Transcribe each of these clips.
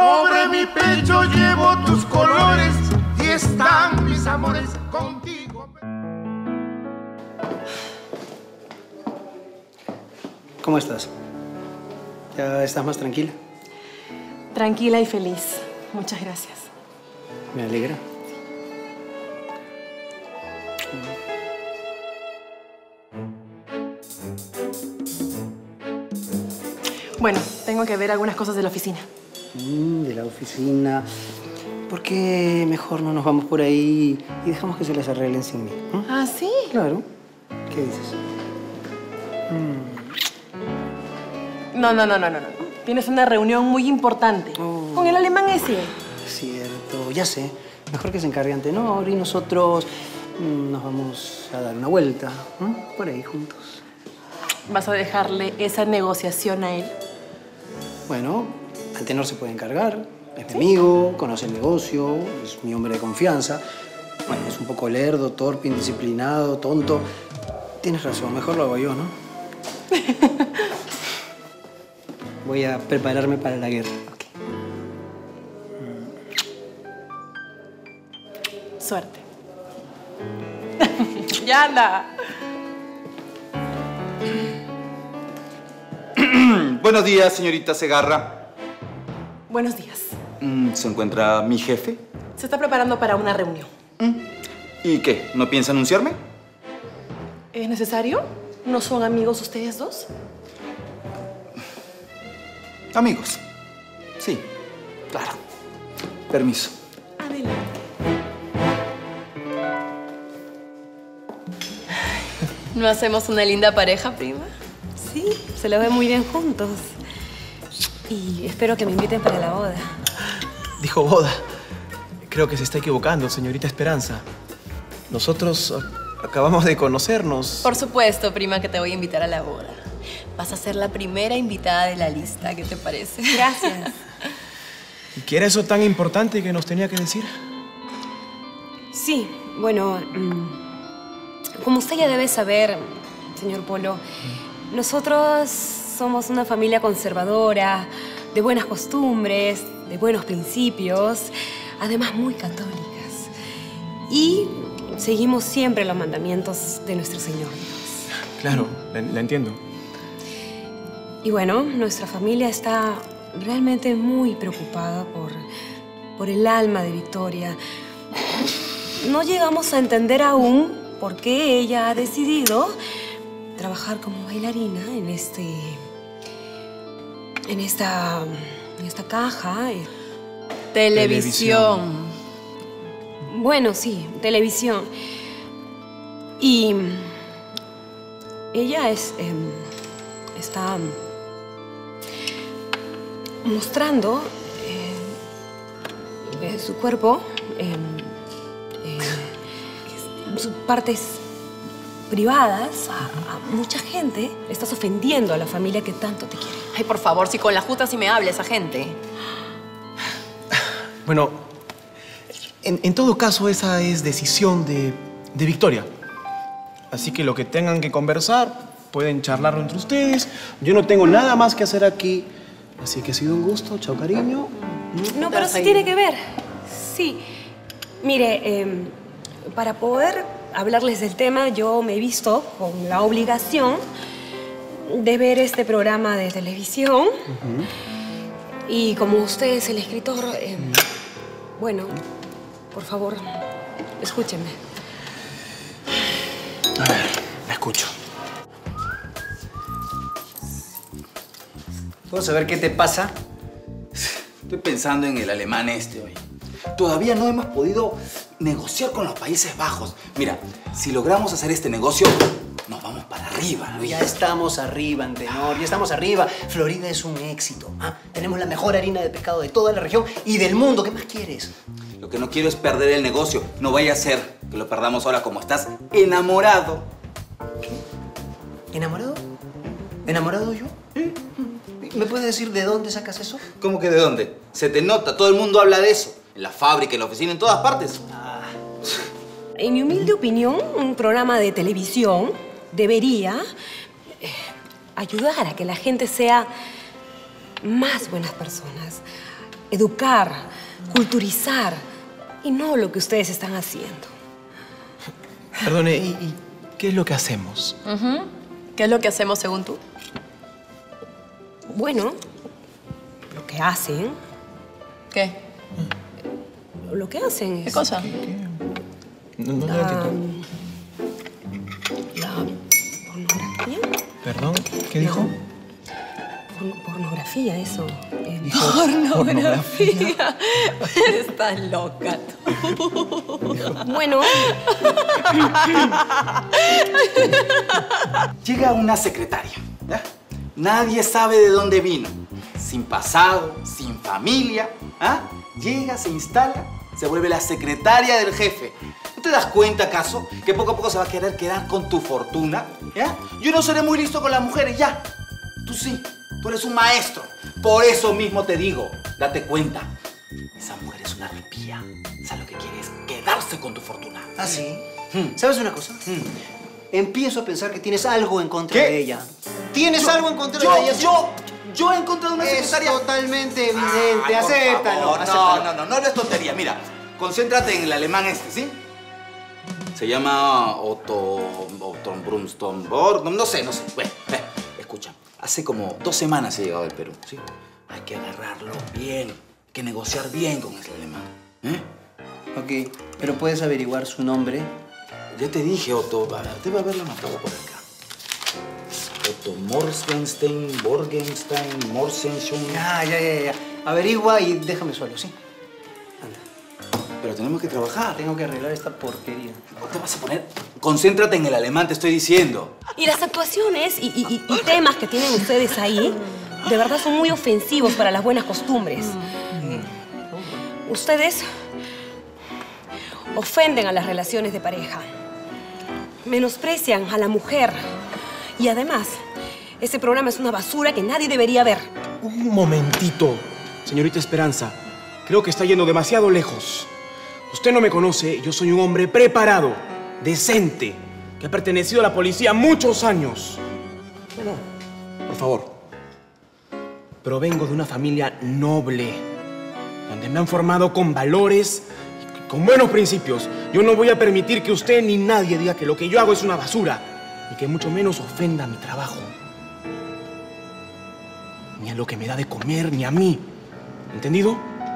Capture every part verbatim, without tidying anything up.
Sobre mi pecho llevo tus colores y están mis amores contigo. ¿Cómo estás? ¿Ya estás más tranquila? Tranquila y feliz. Muchas gracias. Me alegra. Bueno, tengo que ver algunas cosas de la oficina. Mm, de la oficina. ¿Por qué mejor no nos vamos por ahí y dejamos que se las arreglen sin mí? ¿Eh? ¿Ah, sí? Claro. ¿Qué dices? Mm. No, no, no, no, no, no. Tienes una reunión muy importante. Oh. Con el alemán ese. Cierto, ya sé. Mejor que se encargue Antenor y nosotros mm, nos vamos a dar una vuelta. ¿eh? Por ahí juntos. ¿Vas a dejarle esa negociación a él? Bueno, Antenor se puede encargar. Es mi amigo, conoce el negocio, es mi hombre de confianza. Bueno, es un poco lerdo, torpe, indisciplinado, tonto. Tienes razón, mejor lo hago yo, ¿no? Voy a prepararme para la guerra. Okay. Mm. Suerte. Ya anda. Buenos días, señorita Segarra. Buenos días. ¿Se encuentra mi jefe? Se está preparando para una reunión. ¿Y qué? ¿No piensa anunciarme? ¿Es necesario? ¿No son amigos ustedes dos? Amigos. Sí, claro. Permiso. Adelante. ¿No hacemos una linda pareja, prima? Sí, se lo ve muy bien juntos. Y espero que me inviten para la boda. Dijo boda. Creo que se está equivocando, señorita Esperanza. Nosotros acabamos de conocernos. Por supuesto, prima, que te voy a invitar a la boda. Vas a ser la primera invitada de la lista. ¿Qué te parece? Gracias. ¿Y qué era eso tan importante que nos tenía que decir? Sí, bueno, como usted ya debe saber, señor Polo, nosotros somos una familia conservadora, de buenas costumbres, de buenos principios, además muy católicas. Y seguimos siempre los mandamientos de nuestro Señor Dios. Claro, la, la entiendo. Y bueno, nuestra familia está realmente muy preocupada por, por el alma de Victoria. No llegamos a entender aún por qué ella ha decidido trabajar como bailarina en este... en esta... en esta caja. Televisión. televisión. Bueno, sí, televisión. Y ella es... Eh, está mostrando eh, su cuerpo, eh, eh, sus partes privadas a, a mucha gente. Estás ofendiendo a la familia que tanto te quiere. Ay, por favor, si con la justa sí me habla esa gente. Bueno, en, en todo caso, esa es decisión de, de Victoria. Así que lo que tengan que conversar, pueden charlarlo entre ustedes. Yo no tengo nada más que hacer aquí. Así que ha sido un gusto. Chao, cariño. No, pero sí tiene que ver. Sí. Mire, eh, para poder hablarles del tema, yo me he visto con la obligación de ver este programa de televisión. Uh-huh. Y como usted es el escritor, eh, bueno, por favor, escúchenme. A ver, la escucho. ¿Puedo saber qué te pasa? Estoy pensando en el alemán este hoy. Todavía no hemos podido negociar con los Países Bajos. Mira, si logramos hacer este negocio, nos vamos para arriba, ¿no? Ya estamos arriba, Antenor, ya estamos arriba. Florida es un éxito. ¿Ah? Tenemos la mejor harina de pescado de toda la región y del mundo. ¿Qué más quieres? Lo que no quiero es perder el negocio. No vaya a ser que lo perdamos ahora como estás enamorado. ¿Qué? ¿Enamorado? ¿Enamorado yo? ¿Eh? ¿Me puedes decir de dónde sacas eso? ¿Cómo que de dónde? Se te nota, todo el mundo habla de eso. En la fábrica, en la oficina, en todas partes. Ah. En mi humilde opinión, un programa de televisión debería eh, ayudar a que la gente sea más buenas personas. educar, culturizar, y no lo que ustedes están haciendo. Perdone, ¿y, y qué es lo que hacemos? Uh-huh. ¿Qué es lo que hacemos según tú? Bueno, lo que hacen... ¿Qué? Lo que hacen es... ¿Qué cosa? No, no, no La, entiendo. la pornografía. ¿Perdón? ¿Qué dijo? Porno- pornografía, eso. Eh, Dijo Pornografía. Estás loca tú. Bueno, Llega una secretaria, ¿ya? Nadie sabe de dónde vino. Sin pasado, sin familia, ¿ah? Llega, se instala, se vuelve la secretaria del jefe. ¿No te das cuenta, acaso, que poco a poco se va a querer quedar con tu fortuna? ¿Ya? Yo no seré muy listo con las mujeres, ya. Tú sí, tú eres un maestro. Por eso mismo te digo, date cuenta. Esa mujer es una arpía. ¿Sabes lo que quiere? Es quedarse con tu fortuna. ¿Ah, sí? Hmm. ¿Sabes una cosa? Hmm. Empiezo a pensar que tienes algo en contra ¿Qué? de ella. ¿Tienes Yo- algo en contra yo, de ella? Yo, yo he encontrado una Es secretaria... totalmente evidente. Ay, por acéptalo, favor. acéptalo. No, no, no, no es tontería. Mira, concéntrate en el alemán este, ¿sí? Se llama Otto... Otto Brumstonborg... No, no sé, no sé. Bueno, ve, escucha. Hace como dos semanas he llegado del Perú, ¿sí? Hay que agarrarlo bien. Hay que negociar bien con ese alemán. ¿Eh? Ok, pero puedes averiguar su nombre. Ya te dije, Otto. A ver, debe haberlo anotado por acá. Otto Morgenstein, Borgenstein, Morsenschun. Ya, ya, ya, ya. Averigua y déjame solo, ¿sí? Anda. Pero tenemos que trabajar. Tengo que arreglar esta porquería. ¿Cómo te vas a poner? Concéntrate en el alemán, te estoy diciendo. y las actuaciones y, y- y- y temas que tienen ustedes ahí, de verdad son muy ofensivos para las buenas costumbres. Ustedes ofenden a las relaciones de pareja, menosprecian a la mujer y además, ese programa es una basura que nadie debería ver. Un momentito, señorita Esperanza. Creo que está yendo demasiado lejos. Usted no me conoce, yo soy un hombre preparado, decente, que ha pertenecido a la policía muchos años. No, no, por favor. Provengo de una familia noble, donde me han formado con valores y con buenos principios. Yo no voy a permitir que usted ni nadie diga que lo que yo hago es una basura, y que mucho menos ofenda mi trabajo. Ni a lo que me da de comer, ni a mí. ¿Entendido?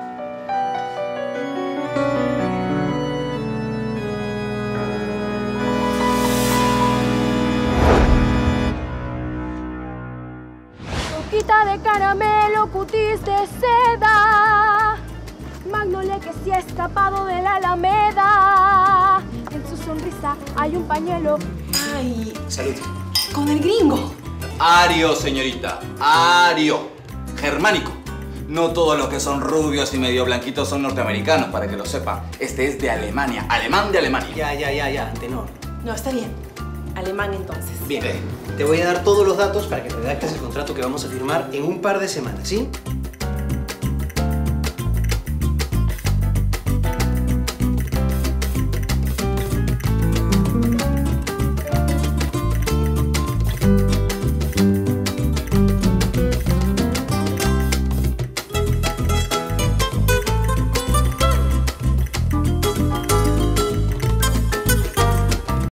Coquita de caramelo, cutis de seda, Magnolia que se ha escapado de la alameda. En su sonrisa hay un pañuelo. Ay, Salud. con el gringo. Ario, señorita. Ario. Germánico. No todos los que son rubios y medio blanquitos son norteamericanos, para que lo sepa. Este es de Alemania. Alemán de Alemania. Ya, ya, ya, ya, Antenor. No, está bien. Alemán entonces. Bien, te voy a dar todos los datos para que redactes el contrato que vamos a firmar en un par de semanas, ¿sí?